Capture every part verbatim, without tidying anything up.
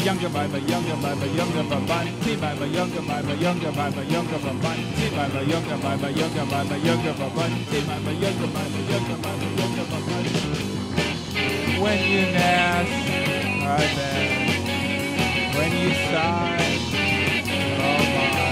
younger by my younger by my younger by my see by my younger by my younger by my younger by my see by my younger by my younger by my younger by my see by my younger by my younger by my younger by my when you nest, I bet when you sigh, oh my.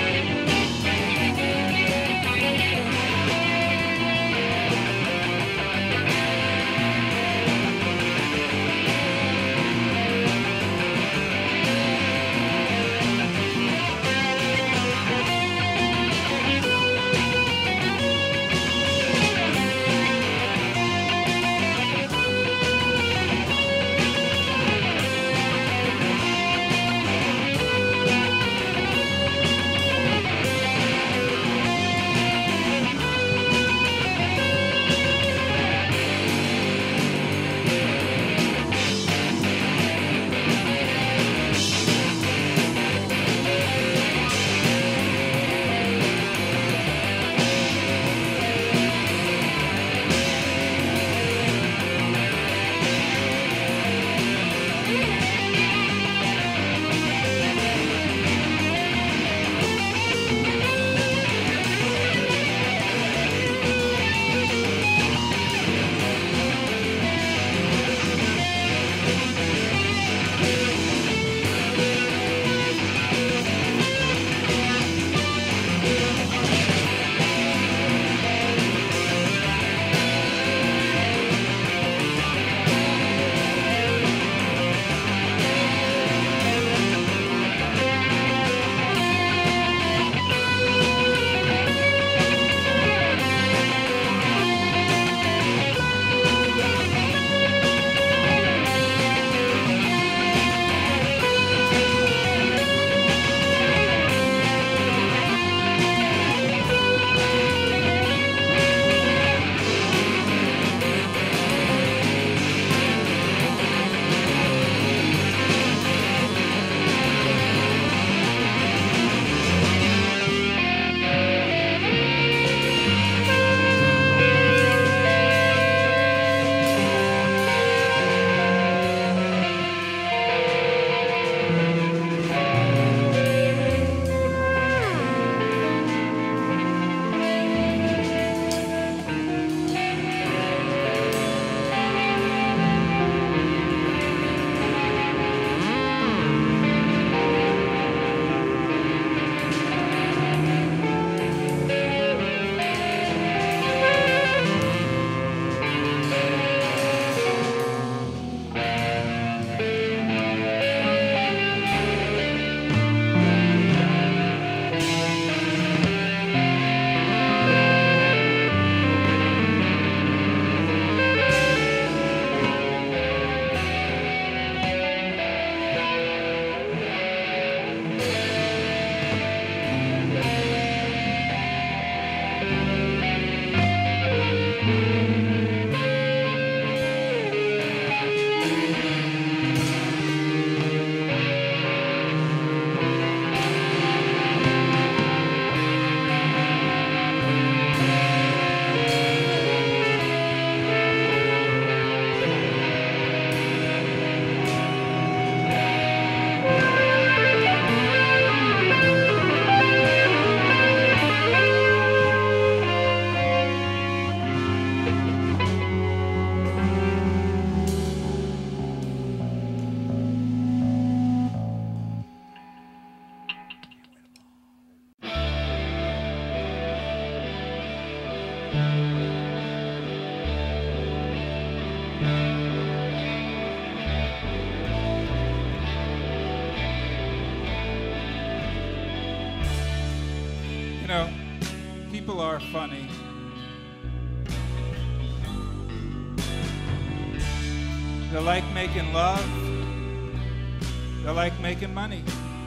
You know, people are funny. They like making love. They like making money.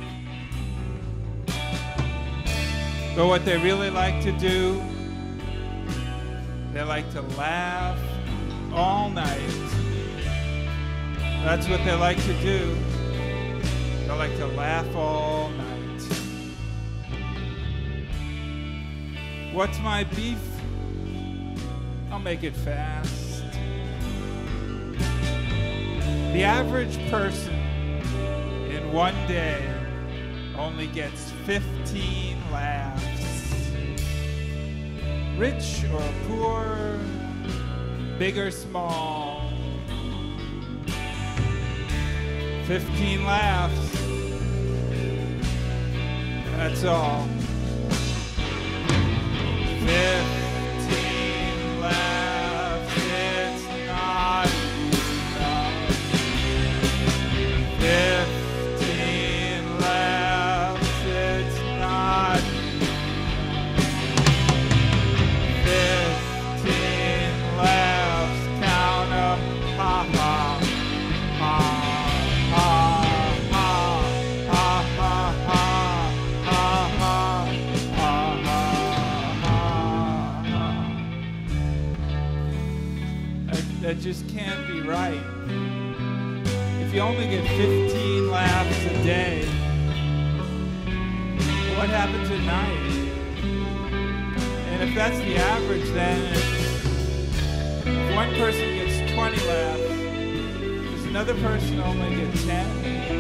But what they really like to do, they like to laugh all night. That's what they like to do. They like to laugh all night. What's my beef? I'll make it fast. The average person in one day only gets fifteen laughs. Rich or poor, big or small, fifteen laughs. That's all. Fifteen laughs, it's not enough. Fifteen laughs, it's not enough. Fifteen laughs, count 'em, ha ha, ha, ha, ha, ha, ha, ha. That just can't be right. If you only get fifteen laughs a day, what happens at night? And if that's the average, then if one person gets twenty laughs, does another person only get ten?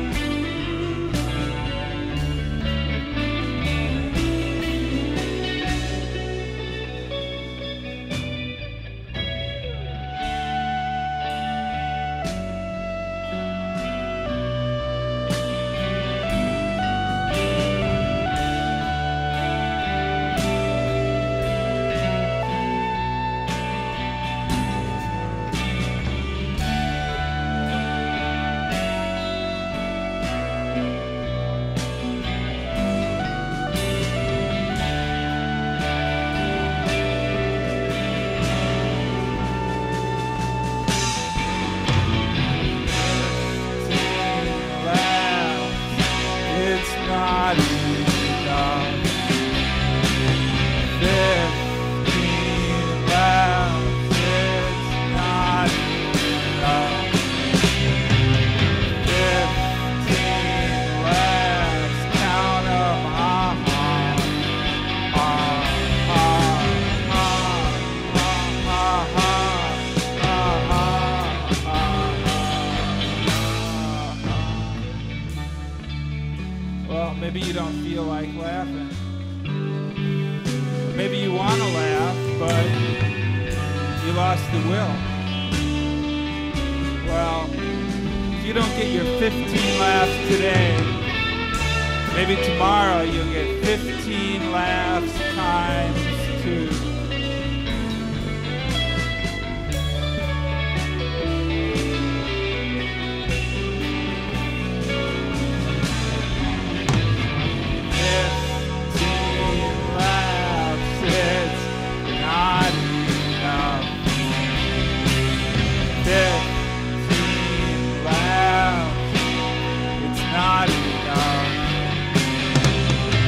Maybe you don't feel like laughing. Maybe you want to laugh, but you lost the will. Well, if you don't get your fifteen laughs today, maybe tomorrow you'll get fifteen laughs times two. Fifteen laughs, it's not enough.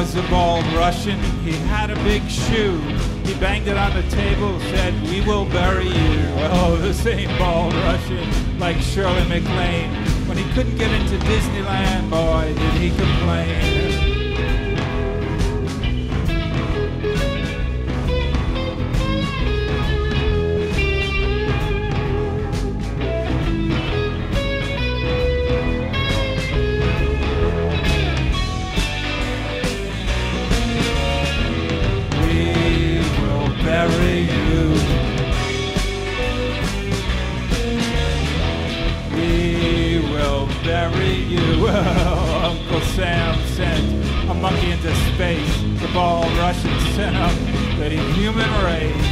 was a bald Russian, he had a big shoe. He banged it on the table, said, "We will bury you." Well, the same bald Russian, like Shirley MacLaine, when he couldn't get into Disneyland, boy, did he complain. Bury you. We will bury you. Well, Uncle Sam sent a monkey into space. The bald Russian sent up the human race.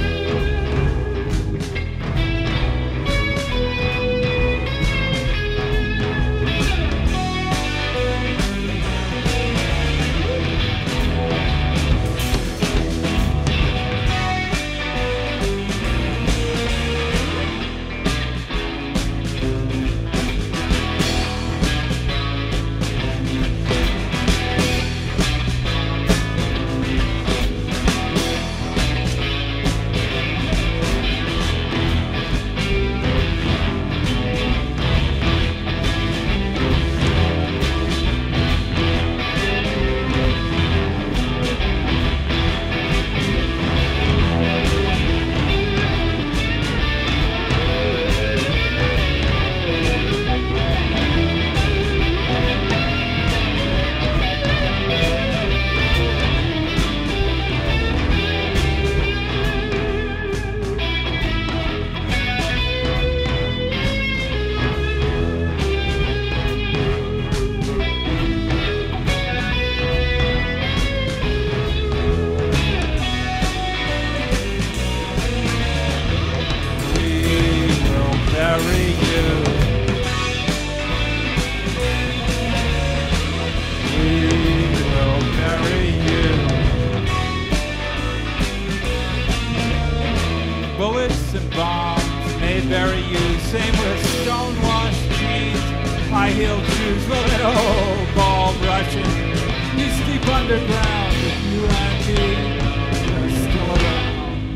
Bullets and bombs may bury you. Same with stonewashed jeans, high-heeled shoes. Well, that old bald Russian, he's deep underground. If you and me are still around.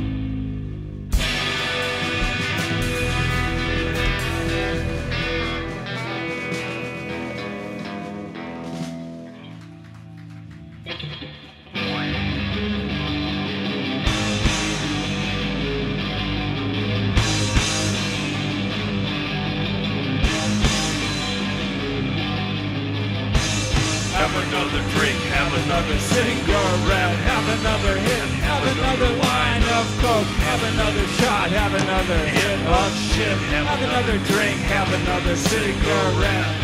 Have another drink, have another cigarette, have another hit, have another line of coke, have another shot, have another hit of shit, have another drink, have another cigarette.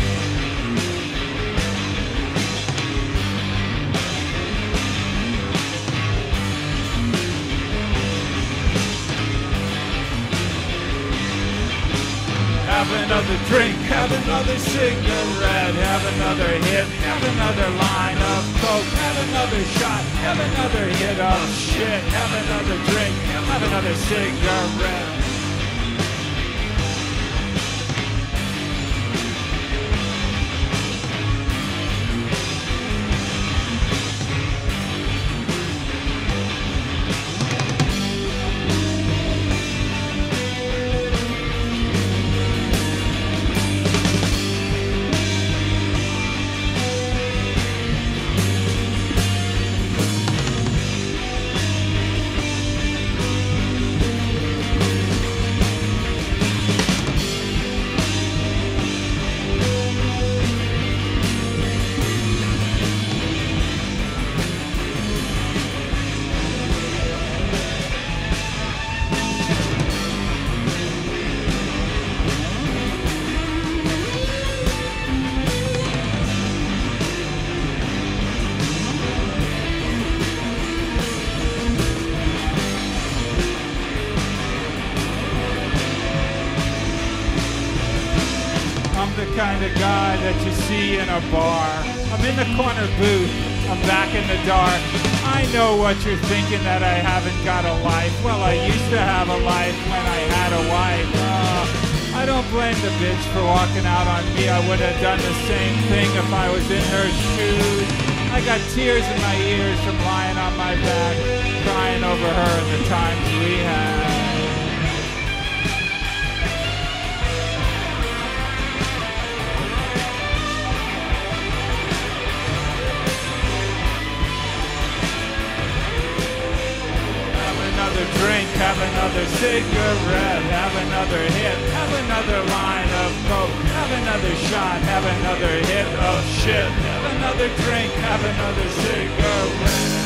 Have another drink, have another cigarette, have another hit, have another line of coke, have another shot, have another hit of shit, have another drink, have another cigarette. I'm the kind of guy that you see in a bar. I'm in the corner booth, I'm back in the dark. I know what you're thinking, that I haven't got a life. Well, I used to have a life when I had a wife. Uh, I don't blame the bitch for walking out on me. I would have done the same thing if I was in her shoes. I got tears in my ears from lying on my back, crying over her and the times we had. Drink, have another cigarette, have another hit, have another line of coke, have another shot, have another hit of shit, have another drink, have another cigarette.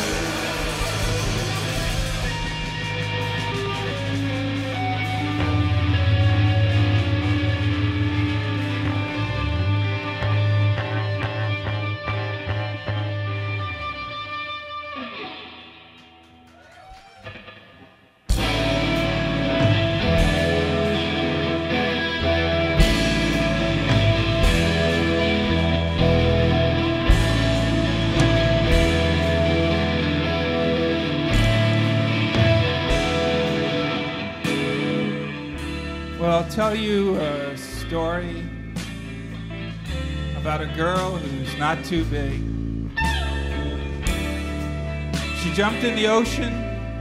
I'll tell you a story about a girl who's not too big. She jumped in the ocean.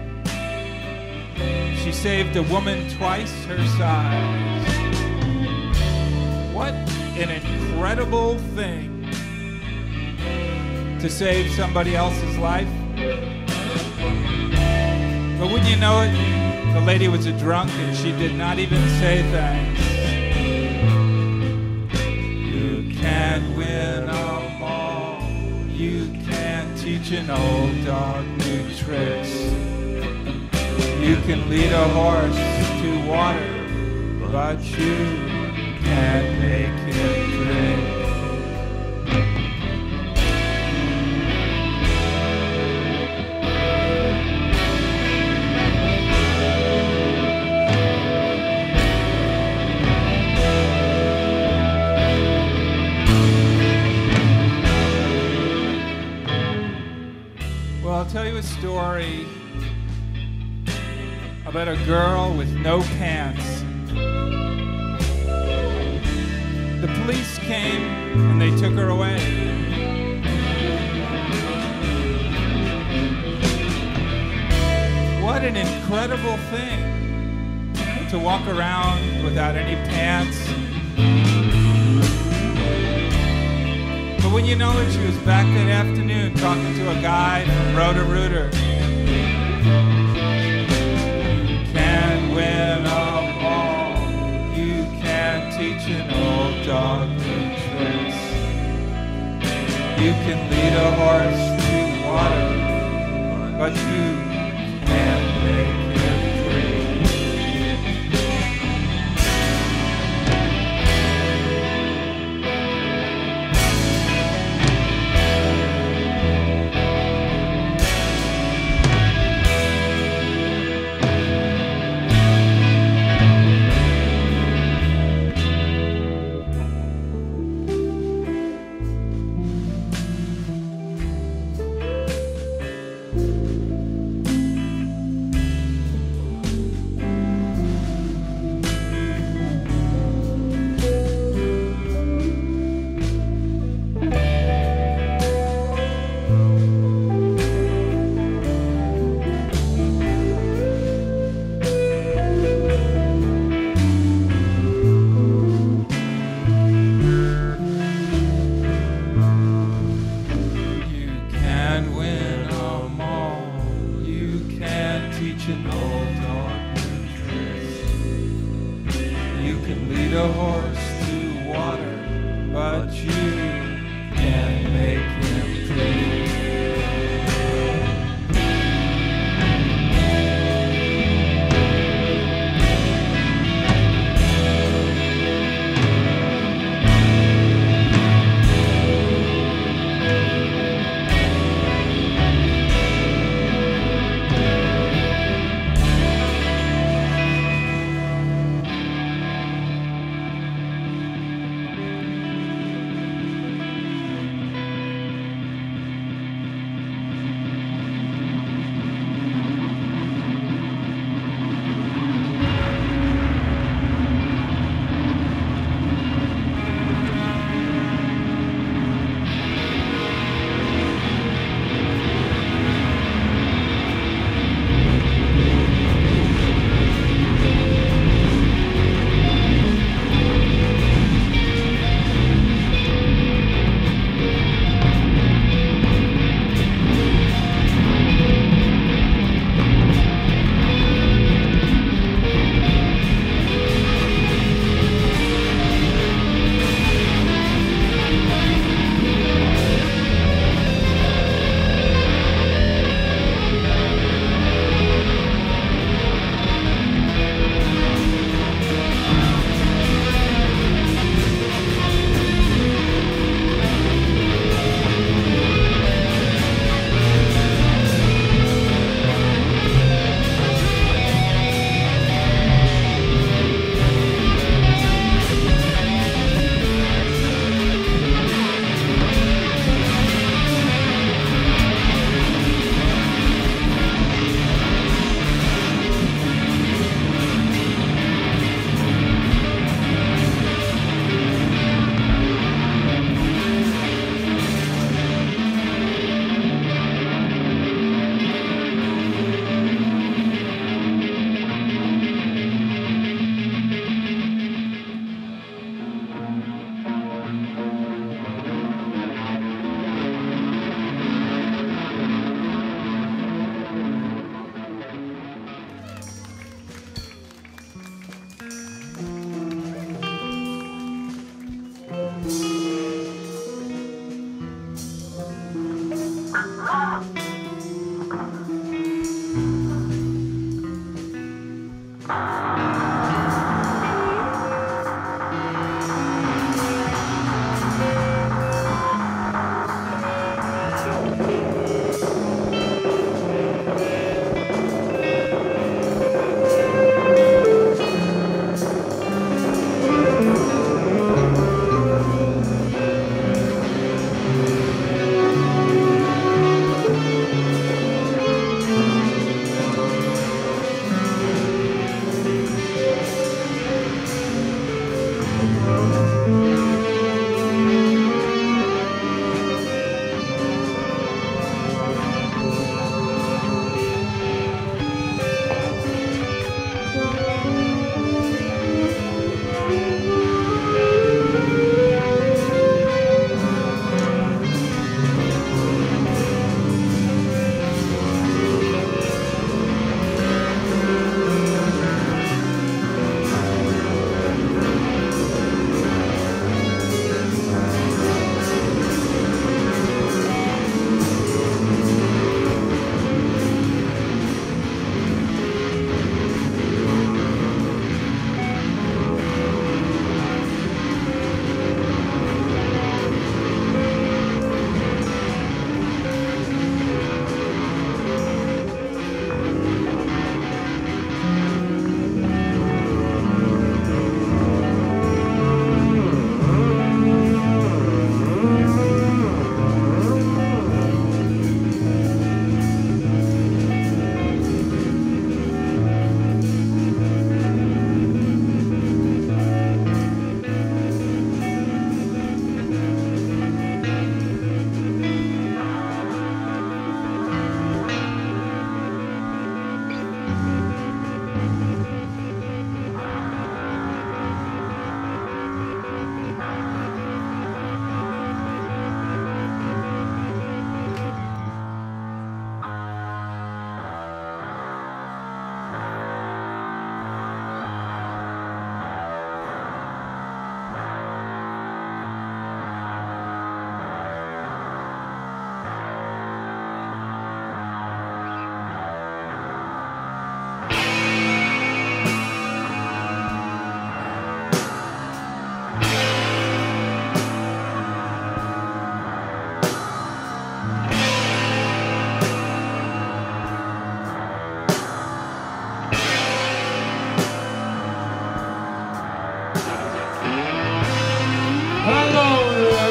She saved a woman twice her size. What an incredible thing to save somebody else's life. But wouldn't you know it, the lady was a drunk and she did not even say thanks. You can't win 'em all. You can't teach an old dog new tricks. You can lead a horse to water, but you can't make him drink. I'll tell you a story about a girl with no pants. The police came and they took her away. What an incredible thing to walk around without any pants. But when you know it, she was back that afternoon talking to a guy from Roto-Rooter. You can't win 'em all. You can't teach an old dog new tricks. You can lead a horse to water, but you can't make him drink.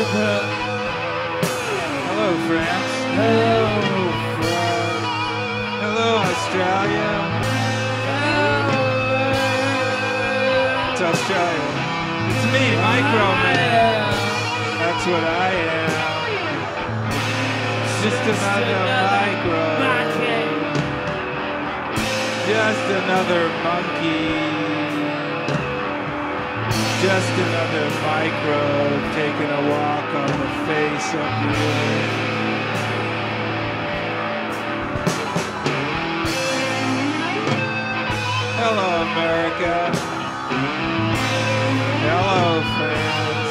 America. Hello, France. Hello, France. Hello, Australia. It's Australia. It's me, Microman. That's what I am. Just another micro. Just another monkey. Just another microbe taking a walk on the face of the earth. Hello, America. Hello, France.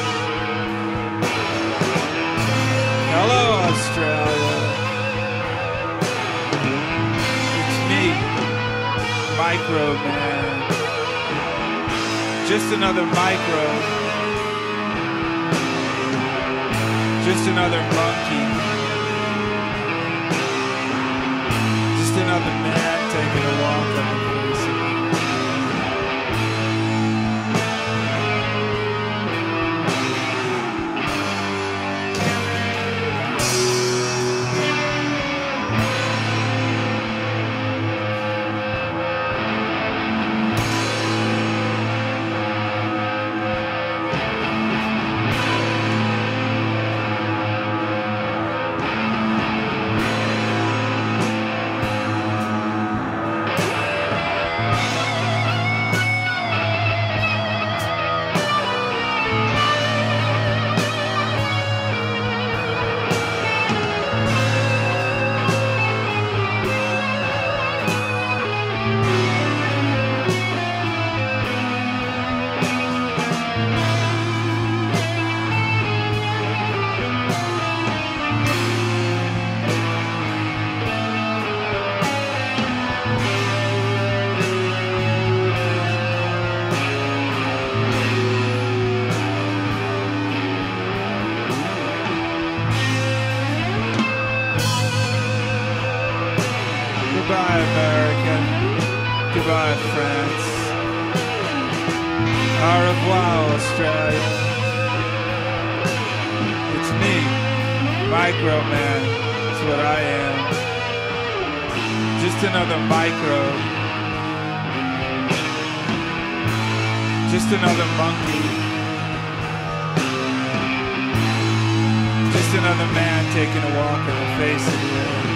Hello, Australia. It's me, Microbe Man. Just another microbe. Just another monkey. Just another man taking a walk on the face of the Goodbye, America. Goodbye, France. Au revoir, Australia. It's me, Microman. That's what I am. Just another microbe. Just another monkey. Just another man taking a walk on the face of the earth.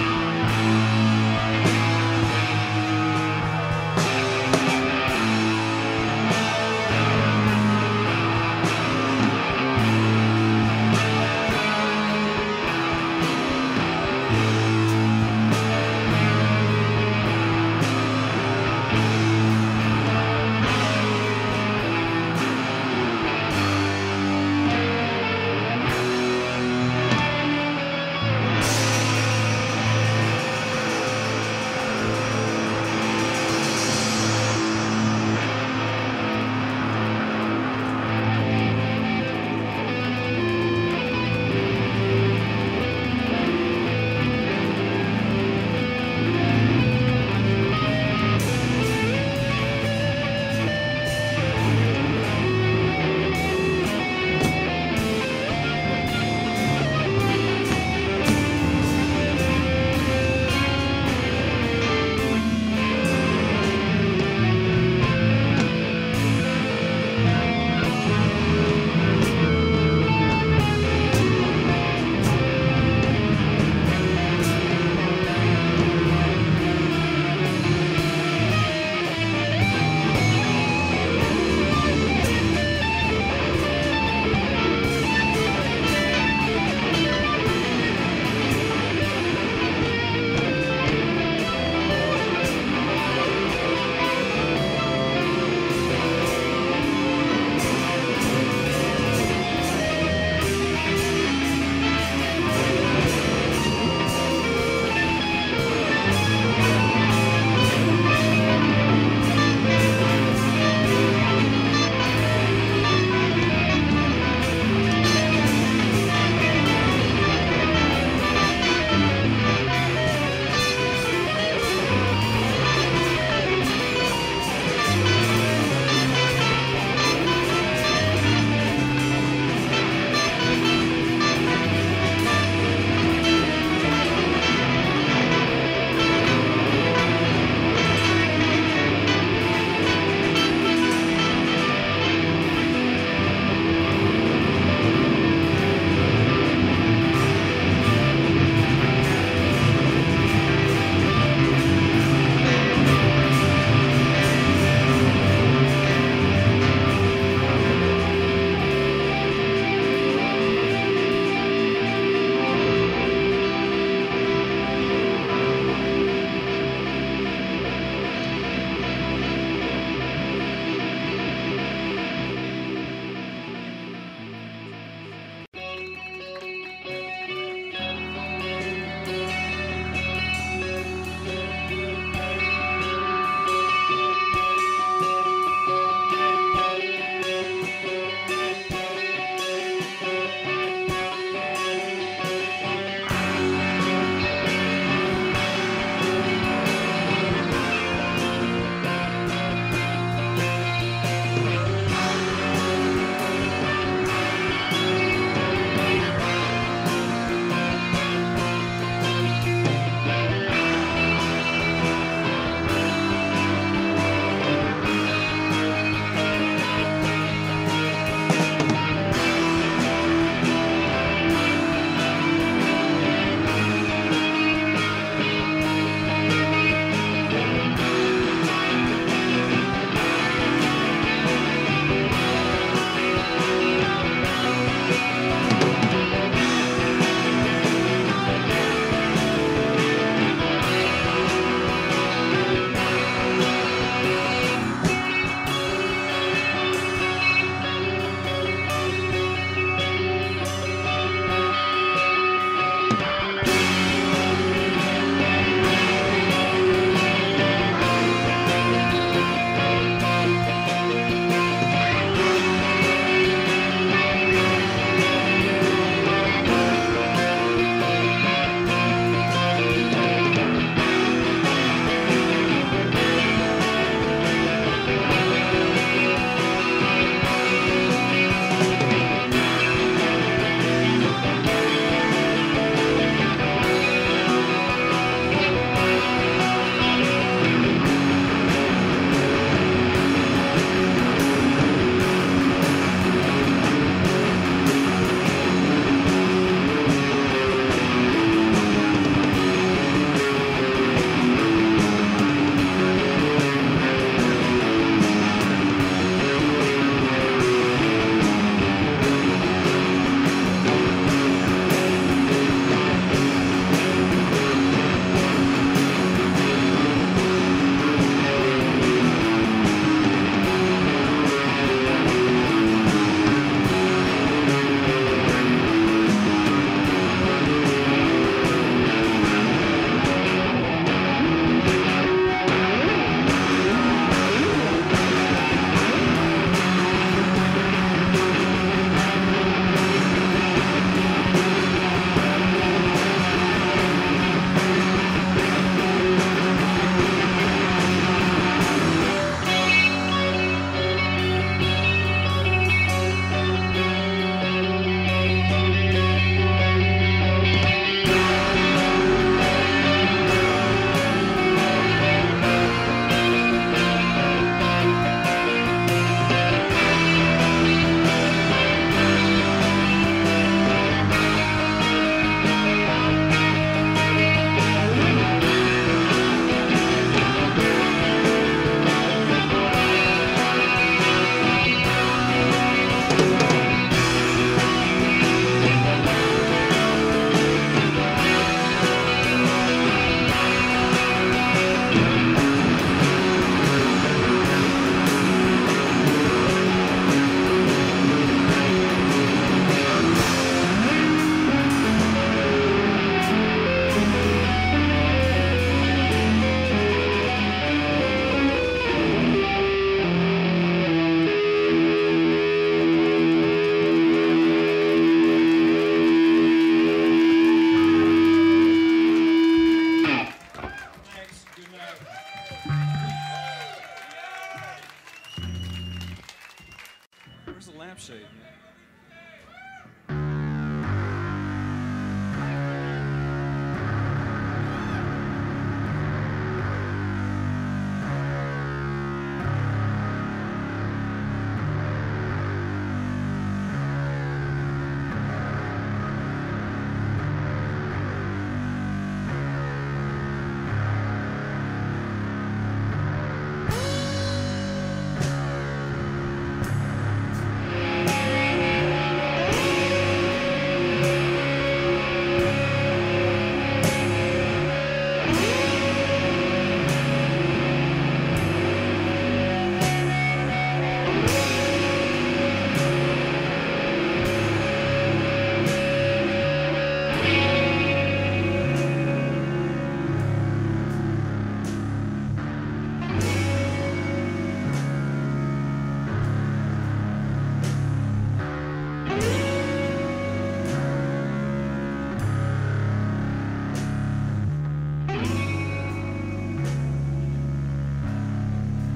lampshade.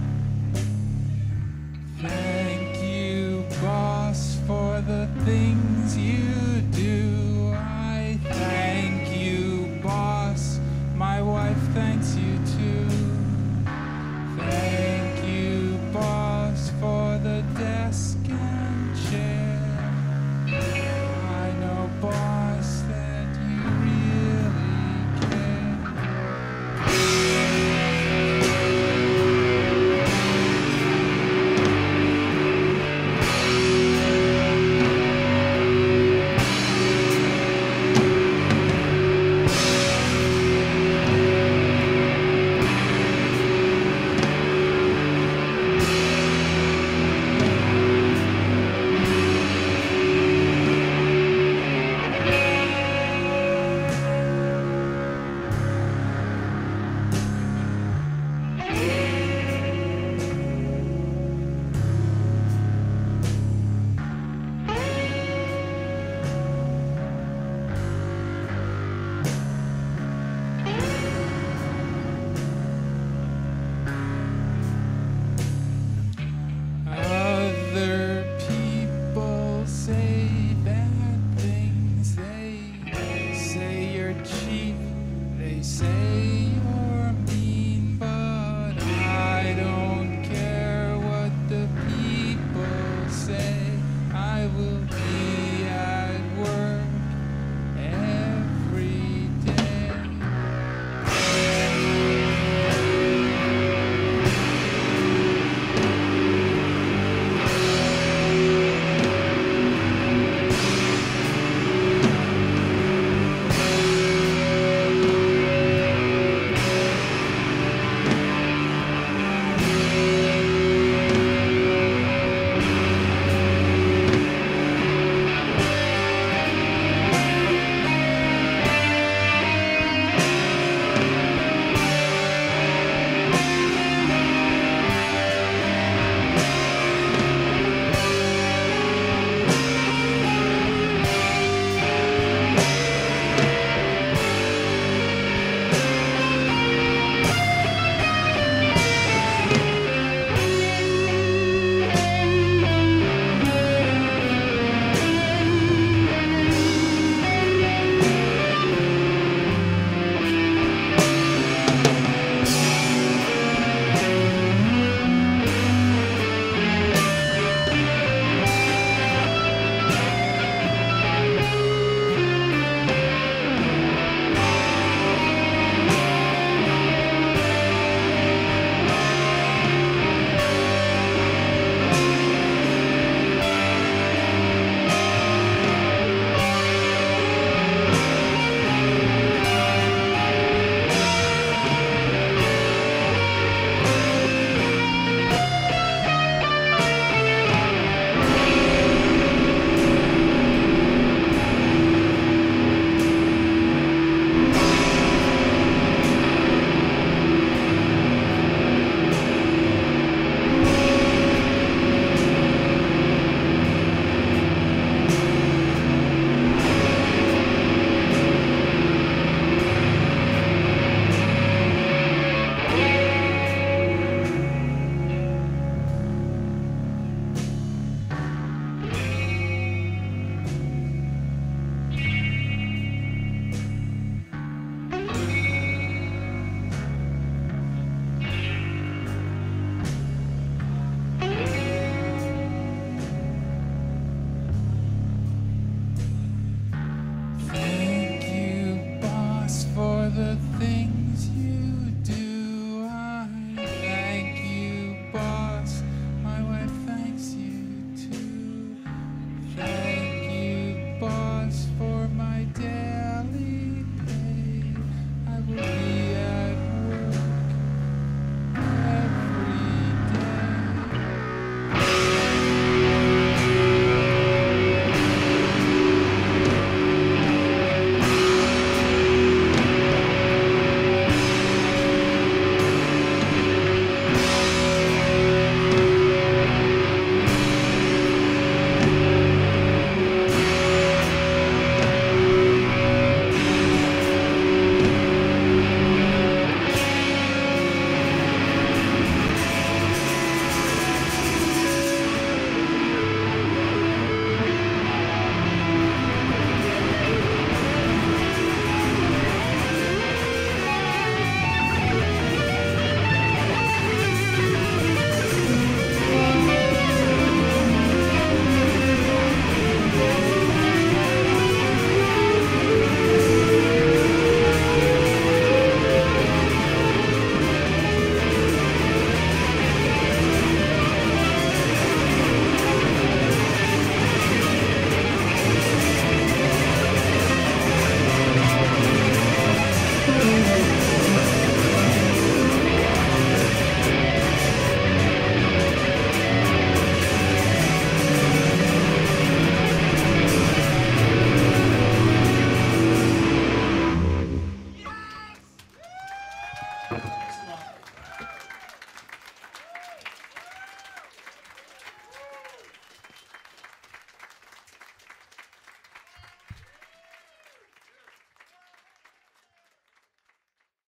Thank you, boss, for the things